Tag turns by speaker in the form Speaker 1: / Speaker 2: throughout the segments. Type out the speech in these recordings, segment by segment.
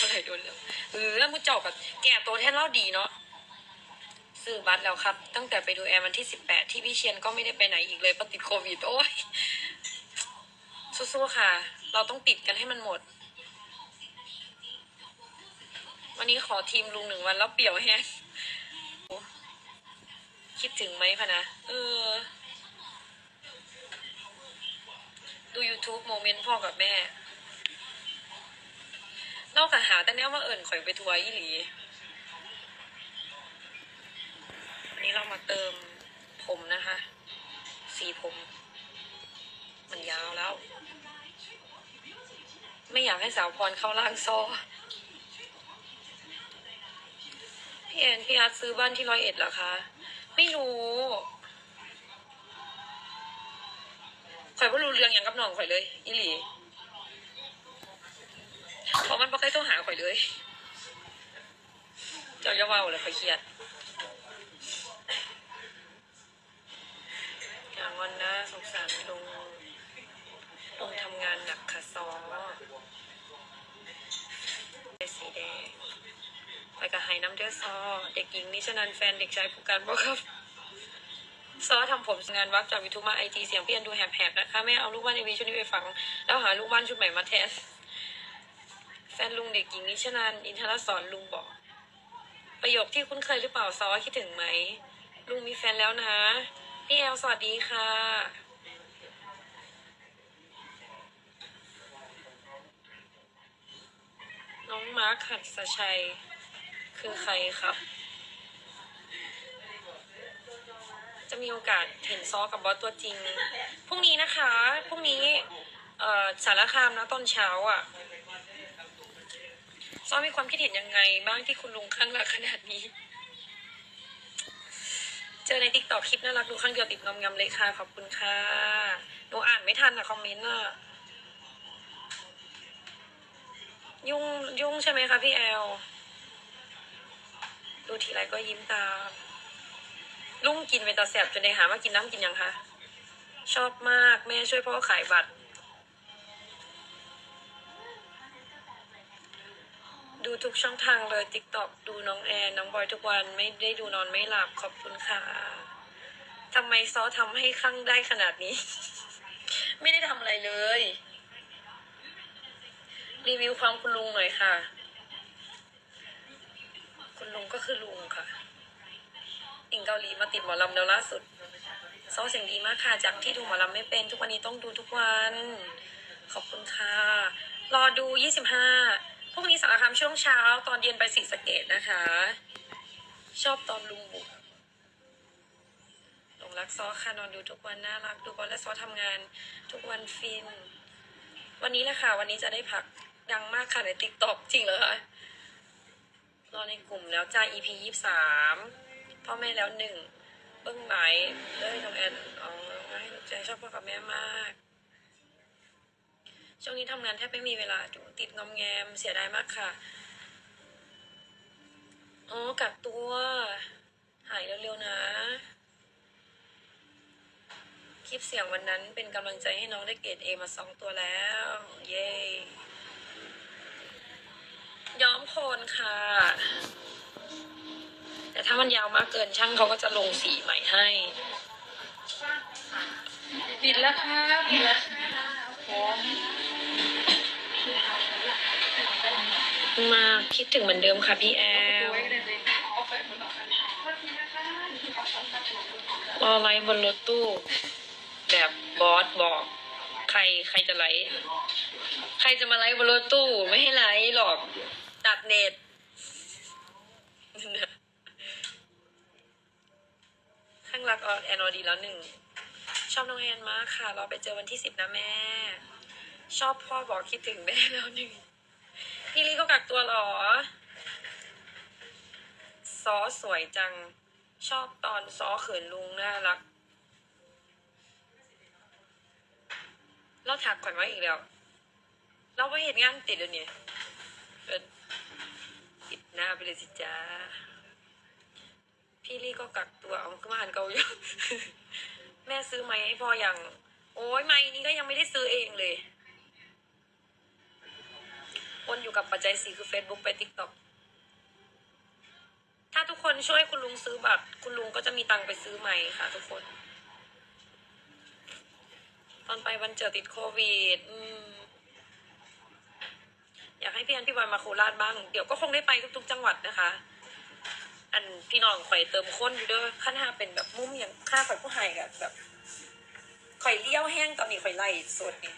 Speaker 1: อะไรโดนแล้วมุจจบแบบแก่ตัวแทนเล่าดีเนาะซื้อบัตรแล้วครับตั้งแต่ไปดูแอร์วันที่18ที่พี่เชียนก็ไม่ได้ไปไหนอีกเลยเพราะติดโควิดโอ้ยสู้ๆค่ะเราต้องติดกันให้มันหมดวันนี้ขอทีมลุง1 วันแล้วเปี่ยวแฮงคิดถึงไหมพะนะดู YouTube โมเมนต์พ่อกับแม่นอกจากหาแต่เนี้ยมาเอิ่นข่อยไปทัวร์อีหลีวันนี้เรามาเติมผมนะคะ สีผมมันยาวแล้วไม่อยากให้สาวพรเข้าล่างโซ่พี่แอนพี่อาร์ตซื้อบ้านที่101เหรอคะไม่รู้ข่อยไม่รู้เรื่องอย่างกับน้องข่อยเลยอีหลีเพราะมันไม่เคยโทรหาข่อยเลยเจ้าจะว่าเลยข่อยเครียดอย่างวันนะสงสารลุงทำงานหนักค่ะซอสีแดงไปกับไฮน้ำเดือดซอเด็กหญิงนิชนันแฟนเด็กชายผู้การบอกครับซอทำผมงานวับจากยูทูบมาIGเสียงพี่อันดูแหบๆนะคะแม่เอาลูกบ้านในวีชุดนี้ไปฝังแล้วหาลูกบ้านชุดใหม่มาแทนแฟนลุงเด็กหญิงนิชนันอินทรสอนลุงบอกประโยคที่คุ้นเคยหรือเปล่าซอคิดถึงไหมลุงมีแฟนแล้วนะพี่แอลสวัสดีค่ะน้องมาร์คหัดสชัยคือใครครับจะมีโอกาสเห็นซอกับบอสตัวจริงพรุ่งนี้นะคะพรุ่งนี้สารคามนะตอนเช้าอ่ะซอมีความคิดเห็นยังไงบ้างที่คุณลุงข้างรักขนาดนี้เจอในติ๊กต็อกคลิปน่ารักดูข้างเดียวติดงำๆเลยค่ะขอบคุณค่ะหนูอ่านไม่ทันอะคอมเมนต์อะยุ่งใช่ไหมคะพี่แอลดูทีไรก็ยิ้มตามลุงกินไปตาแสบจนได้หาว่ากินน้ำกินยังคะชอบมากแม่ช่วยพ่อขายบัตรดูทุกช่องทางเลยติ๊กต็อกดูน้องแอนน้องบอยทุกวันไม่ได้ดูนอนไม่หลับขอบคุณค่ะทำไมซอทำให้คลั่งได้ขนาดนี้ ไม่ได้ทำอะไรเลยรีวิวความคุณลุงหน่อยค่ะคุณลุงก็คือลุงค่ะอิงเกาหลีมาติดหมอลำแล้วล่าสุดซอเสียงดีมากค่ะจากที่ดูหมอลำไม่เป็นทุกวันนี้ต้องดูทุกวันขอบคุณค่ะรอดู25พรุ่งนี้สารคามช่วงเช้าตอนเย็นไปศรีสะเกษนะคะชอบตอนลุงบุกหลงรักซอค่ะนอนดูทุกวันน่ารักดูบอลและซอทำงานทุกวันฟินวันนี้นะคะวันนี้จะได้พักดังมากค่ะในติ๊กต็อกจริงเหรอคะรอในกลุ่มแล้วจ้า EP 23พ่อแม่แล้ว1เบิ้งไหมเลยน้องแอนให้ใจชอบพ่อกับแม่มากช่วงนี้ทำงานแทบไม่มีเวลาติดงอมแงมเสียดายมากค่ะกักตัวหายเร็วๆนะคลิปเสียงวันนั้นเป็นกำลังใจให้น้องได้เกรด A มา2 ตัวแล้วเย้ย้อมโคนค่ะแต่ถ้ามันยาวมากเกินช่างเขาก็จะลงสีใหม่ให้ปิดแล้วค่ะปิดแล้วมาคิดถึงเหมือนเดิมค่ะพี่แอลรอไลฟ์บนรถตู้แบบบอสบอกใครจะไลฟ์ใครจะมาไลฟ์บนรถตู้ไม่ให้ไลฟ์หรอกตัดเน็ตข้างรักแอนอดีแล้ว1ชอบน้องแอนมากค่ะเราไปเจอวันที่10นะแม่ชอบพ่อบอกคิดถึงแม่แล้ว1พี่ลี่ก็กักตัวหรอซอสวยจังชอบตอนซอเขินลุงน่ารักเราถักก่อนว่าอีกแล้วเราไปเห็นงานติดแล้วเนี่ยติดหน้าไปเลยสิจ้าพี่ลี่ก็กักตัวเอาขึ้นมาหันเกาอยู่ แม่ซื้อไหมให้พ่อยังโอ้ยไม้นี้ก็ยังไม่ได้ซื้อเองเลยโอ้คนอยู่กับปัจจัย4คือ Facebook ไป TikTok ถ้าทุกคนช่วยคุณลุงซื้อบัตรคุณลุงก็จะมีตังค์ไปซื้อใหม่ค่ะทุกคนตอนไปวันเจอติดโควิดอยากให้พี่อันพี่บอยมาโคราชบ้างเดี๋ยวก็คงได้ไปทุกๆจังหวัดนะคะอันพี่น้องข่อยเติมข้นอยู่ด้วยขั้นห้าเป็นแบบมุ้มอย่างค่าข่อยผู้หายกับแบบข่อยเลี้ยวแห้งตอนนี้ข่อยไล่สดนี่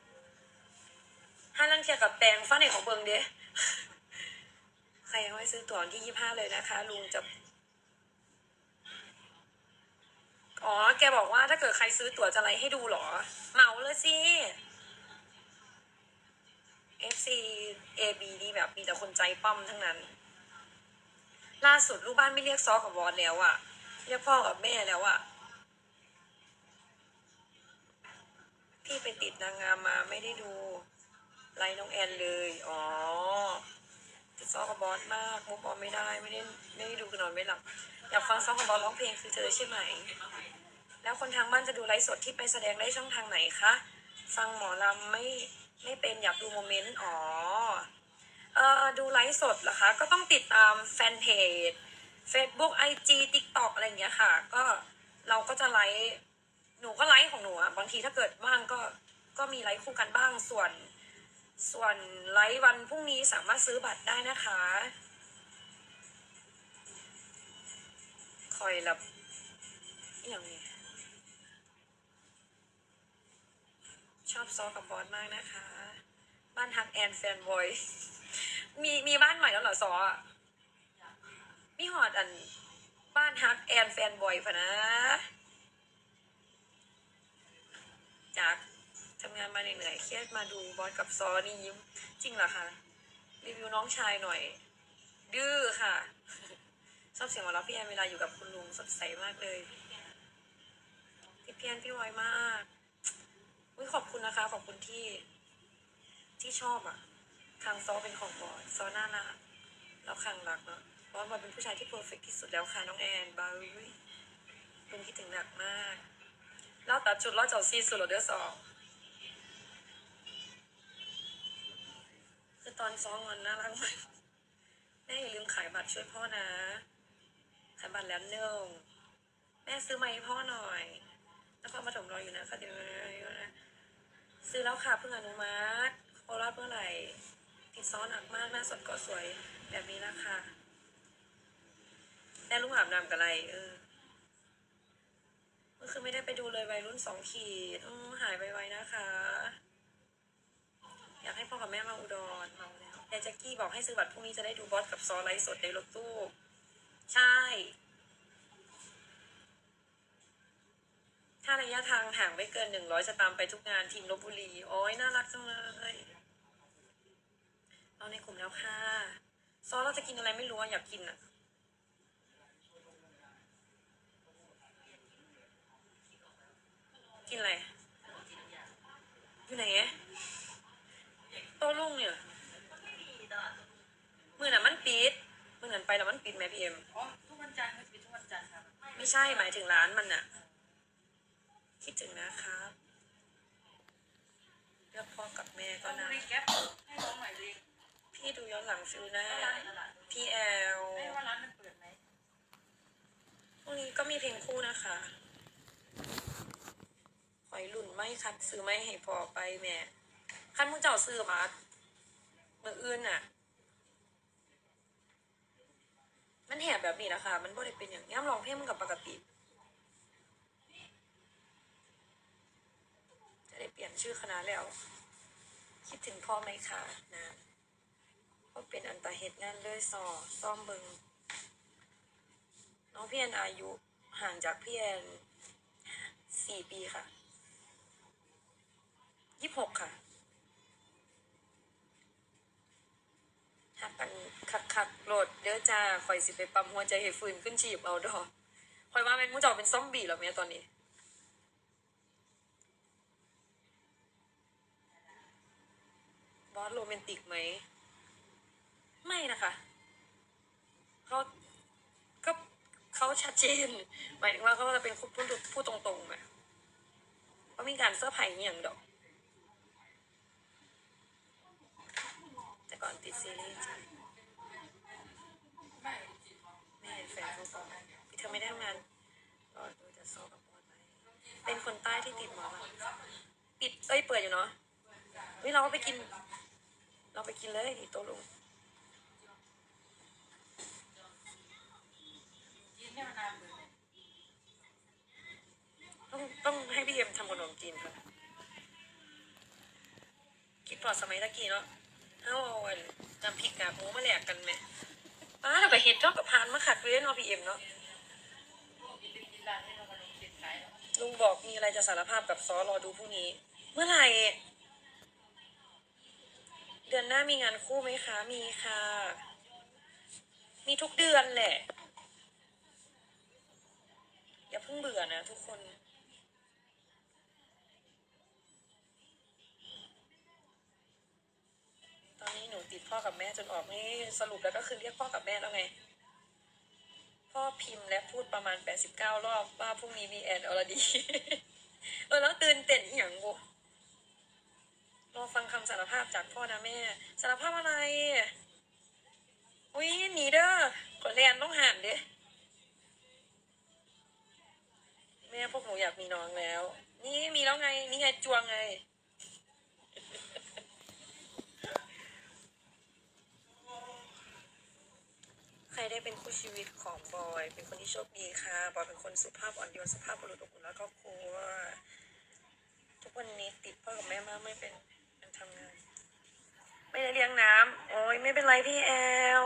Speaker 1: ห้าลังเทียกับแตงฟ้าในของเบิงเด้ใครยังไม่ซื้อตั๋วที่25เลยนะคะลุงจะอ๋อแกบอกว่าถ้าเกิดใครซื้อตั๋วจะไลฟ์ให้ดูเหรอเหมาเลยสิ FC AB นี่แบบมีแต่คนใจปั้มทั้งนั้น ล่าสุดลูกบ้านไม่เรียกซอกับบอสแล้วอะเรียกพ่อกับแม่แล้วอะพี่ไปติดนางงามมาไม่ได้ดูไลน์น้องแอนเลยอ๋อติดซอกับบอสมากมุกบอลไม่ได้ดูกันนอนไม่หลับอยากฟังซอกับบอสร้องเพลงคือเธอใช่ไหมแล้วคนทางบ้านจะดูไลฟ์สดที่ไปแสดงได้ช่องทางไหนคะฟังหมอลำไม่เป็นอยากดูโมเมนต์อ๋อดูไลฟ์สดเหรอคะก็ต้องติดตามแฟนเพจ Facebook IG TikTok อะไรอย่างเงี้ยค่ะก็เราก็จะไลฟ์หนูก็ไลฟ์ของหนูอะบางทีถ้าเกิดว่างก็มีไลฟ์คู่กันบ้างส่วนไลฟ์วันพรุ่งนี้สามารถซื้อบัตรได้นะคะคอยแบบอย่างนี้ชอบซอกับบอสมากนะคะบ้านฮักแอนแฟนบอยมีบ้านใหม่แล้วเหรอซอมีหอดอันบ้านฮักแอนแฟนบอยพะนะจากทำงานมาเหนื่อยๆเครียดมาดูบอสกับซอนี่ยิ้มจริงเหรอคะรีวิวน้องชายหน่อยดื้อค่ะชอบเสียงหัวเราะพี่แอนเวลาอยู่กับคุณลุงสดใสมากเลยพี่แอนพี่ไวมากขอบคุณนะคะขอบคุณที่ชอบอ่ะคางซอเป็นของบอสซอน่ารักแล้วคางรักเนาะบอสเป็นผู้ชายที่เพอร์เฟกที่สุดแล้วค่ะน้องแอนบาร์ลุงคิดถึงหนักมากแล้วตัดชุดแล้วเจ้าซีสุดเดือดสองคือตอนซ้อมมันน่ารักมากแม่อย่าลืมขายบัตรช่วยพ่อนะขายบัตรแล้วเนื่องแม่ซื้อมาให้พ่อหน่อยแล้วก็มาถมรออยู่นะคะเดี๋ยวนะซื้อแล้วค่ะเพิ่งอนุมัติโคราชเมื่อไหร่ติดซ้อนหนักมากหน้าสดก็สวยแบบนี้นะคะแม่ลูกอาบน้ำกับอะไรเมื่อคืนไม่ได้ไปดูเลยวัยรุ่น2 ขีดหายไปไวนะคะอยากให้พ่อกับแม่มาอุดรเมาแล้วยายแจ็คกี้บอกให้ซื้อบัตรพรุ่งนี้จะได้ดูบอสกับซอไลฟ์สดในรถตู้ใช่ถ้าระยะทางห่างไม่เกิน100จะตามไปทุกงานทีมลพบุรีโอ้ยน่ารักจังเลยเอาในกลุ่มแล้วค่ะซอเราจะกินอะไรไม่รู้อยากกินอ่ะกินอะไรอยู่ไหนโต้รุ่งเนี่ยมือน่ะมันปิดมือนั้นไปแล้วมันปิดไหมพี่เอ็ม
Speaker 2: อ๋อทุกวันจันทร์มันจะเป็นทุกวันจันทร์ครับ
Speaker 1: ไม่ใช่หมายถึงร้านมันน่ะคิดถึงนะครับเลือกพ่อกับแม่ก็นะ
Speaker 2: แก๊ปให้น้องหน่อยเลย
Speaker 1: พี่ดูย้อนหลังฟิลหน้าพี่แอล
Speaker 2: ให้ว่าร้านมันเปิดไหม
Speaker 1: พรุ่งนี้ก็มีเพลงคู่นะคะหอยหลุ่นไม่คัดซื้อไม่ให้พอไปแม่คันมึงเจ้าซื้อมามืออื่นน่ะมันแหบแบบนี้นะคะมันบ่ได้เป็นอย่างย่ำลองเพลงมันกับปกติจะได้เปลี่ยนชื่อคณะแล้วคิดถึงพ่อไหมคะนะก็เป็นอันตาเหตุงานเลยซ่อมเบิงน้องพี่แอนอายุห่างจากพี่แอน4 ปีค่ะ26ค่ะหักกันคักโหลดเด้อจ้าคอยสิไปปั๊มหัวใจให้ฟื้นขึ้นชีพเอาดอกคอยว่าแม่งมูเจ้าเป็นซอมบี้แล้วแม่ตอนนี้บอสโรแมนติกไหมไม่นะคะเขาก็เขาชัดเจนหมายถึงว่าเขาจะเป็นคนพูดตรงๆไหมว่ามีการเสื้อร์ไผ่อย่างดอกแต่ก่อนติดซีรีส์จ้ะ
Speaker 2: ไม่
Speaker 1: ไม่เห็นแฟนเขาก่อนพี่เธอไม่ได้ทำงานรอดูจะโซกับบอลไหมเป็นคนใต้ที่ติดหมอลำปิดเปิดอยู่เนาะเฮ้ยเราไปกินเลยดิโตะลุง
Speaker 2: กินเนี่ยมันนานเลย
Speaker 1: ต้องให้พี่เอ็มทำขนมจีนค่ะคิดพอสมัยตะกี้เนาะเอาน้ำพริกกากหมูมาแหลกกันไหมป้าเราไปเห็ดเจ้ากับพานมาขัดเลยเนาะพี่เอ็มเนาะ
Speaker 2: กินร้านที่เราขนมจีนขาย
Speaker 1: ลุงบอกมีอะไรจะสารภาพกับซอรอดูพรุ่งนี้ เมื่อไหร่เดือนหน้ามีงานคู่ไหมคะมีค่ะมีทุกเดือนแหละอย่าเพิ่งเบื่อนะทุกคนตอนนี้หนูติดพ่อกับแม่จนออกนี่สรุปแล้วก็คือเรียกพ่อกับแม่แล้วไงพ่อพิมพ์และพูดประมาณ89รอบว่าพรุ่งนี้มีแอนอรดี แล้วตื่นเต้นอหย่างบุรอฟังคำสารภาพจากพ่อนะแม่สารภาพอะไรอุ้ยหนีเด้อขอเรียนต้องหันเด้แม่พวกหนูอยากมีน้องแล้ว นี่มีแล้วไงนี่ไงจวงไง ใครได้เป็นคู่ชีวิตของบอยเป็นคนที่โชคดีค่ะบอยเป็นคนสุภาพอ่อนโยนสุภาพบุรุษอบอุ่นและครอบครัวทุกวันนี้ติดพ่อกับแม่มากไม่เป็นมันทำงานไม่ได้เลี้ยงน้ำโอ้ยไม่เป็นไรพี่แอล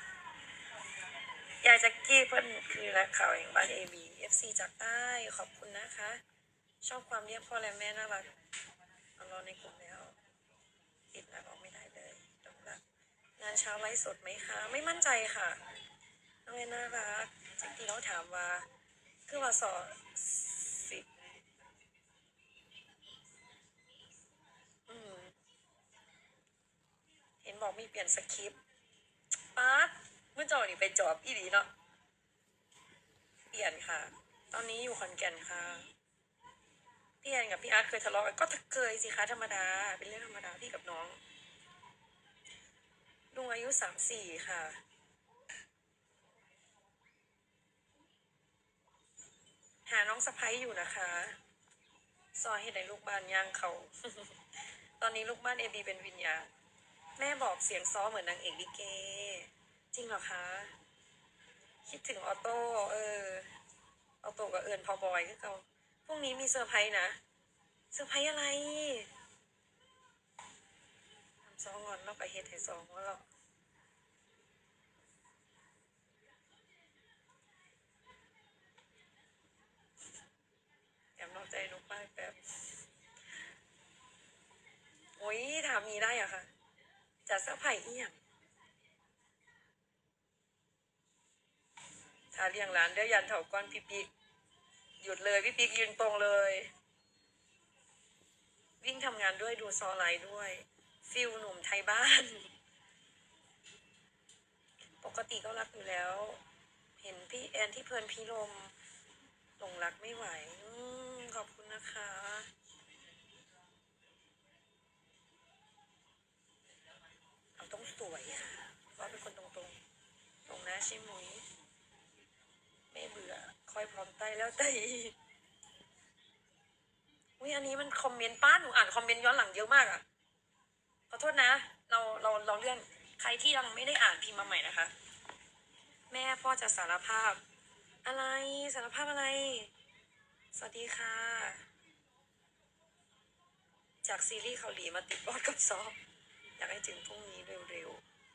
Speaker 1: อยากจะกี้เพื่อนคือนักข่าวแห่งบ้านABFC จากใต้ขอบคุณนะคะ ชอบความเรียกพ่อและแม่น่ารักเอารอในกลุ่มแล้วติดหนักออกไม่ได้เลยดอกรักงานเช้าไลฟ์สดไหมคะไม่มั่นใจค่ะน้องเอ็นน่ารักจริงๆแล้วถามว่าคือว่าสอสิบเห็นบอกมีเปลี่ยนสคริปต์ป๊าดเมื่อเจ้านี่ไปจอบอีหลีเนาะเปลี่ยนค่ะ ตอนนี้อยู่ขอนแก่นค่ะพี่แอนกับพี่อาร์ตเคยทะเลาะกันก็เคยสิคะธรรมดาเป็นเรื่องธรรมดาพี่กับน้องลุงอายุ34ค่ะหาน้องสะพ้ยอยู่นะคะซอยให้ได้ลูกบ้านย่างเขา ตอนนี้ลูกบ้านABเป็นวิญญาณแม่บอกเสียงซ้อเหมือนนางเอกลิเกจริงเหรอคะคิดถึงออโต้ออโต้กับเอิญพอบอยก็เขาพรุ่งนี้มีเซอร์ไพรส์นะเซอร์ไพรส์อะไรทำซองงอนแล้วไปเฮ็ดให้ซองว่าเราแอบนอกใจนุกป้ายแบบโอ้ยถามนี้ได้อะค่ะจะเซอร์ไพรส์อีหยังถ้าเลี้ยงร้านเดี๋ยวยันเถาก้อนพี่ปิ๊กหยุดเลยพี่ปิ๊กยืนตรงเลยวิ่งทำงานด้วยดูซอไลน์ด้วยฟิลหนุ่มไทยบ้านปกติก็รักอยู่แล้ว เห็นพี่แอนที่เพลินพิรมหลงรักไม่ไหวขอบคุณนะคะเราต้องสวยค่ะเพราะเป็นคนตรงตรงนะใช่ไหมไม่เบื่อคอยพร้อมไต้แล้วไต้อุ้ยอันนี้มันคอมเมนต์ป้าหนูอ่านคอมเมนต์ย้อนหลังเยอะมากอ่ะขอโทษนะเราเลื่อนใครที่ยังไม่ได้อ่านพิมพ์มาใหม่นะคะแม่พ่อจะสารภาพอะไรสารภาพอะไรสวัสดีค่ะจากซีรีส์เกาหลีมาติดบอสกับซอฟอยากให้ถึงพรุ่งนี้เร็ว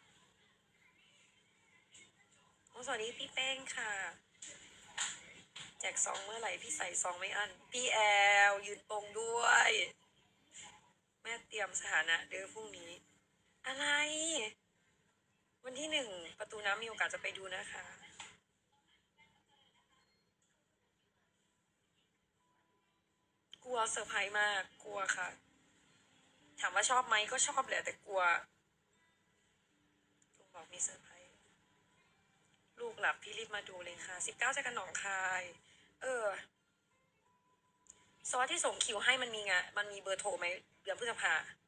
Speaker 1: ๆสวัสดีพี่แป้งค่ะแจกซองเมื่อไหร่พี่ใส่ซองไม่อั้นพี่แอลยืนตรงด้วยแม่เตรียมสถานะเด้อพรุ่งนี้อะไรวันที่1ประตูน้ำมีโอกาสจะไปดูนะคะกลัวเซอร์ไพรส์มากกลัวค่ะถามว่าชอบไหมก็ชอบแหละแต่กลัวลุงบอกมีเซอร์ไพรส์ลูกหลับพี่รีบมาดูเลยค่ะ19จะกันหนองคายซอสที่ส่งคิวให้มันมีเบอร์โทรไหมเดือนพฤษภา